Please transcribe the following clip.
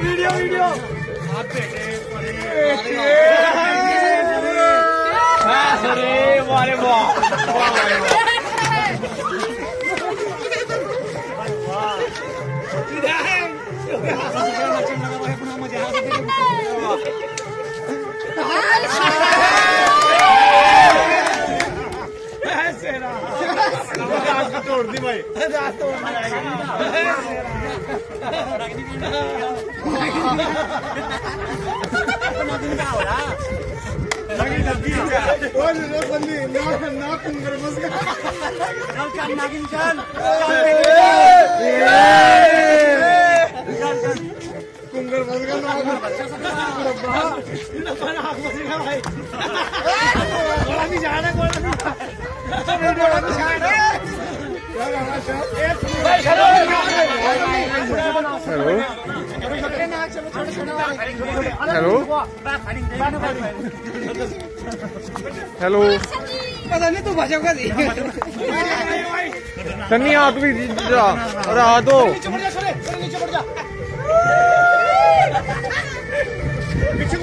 video video अरे वारे वाह तोड़ दी भाई हेलो हेलो पता नहीं तू भाषा का सन्नी हाथ भी अरे आ दो पीछे मुड़ जा पीछे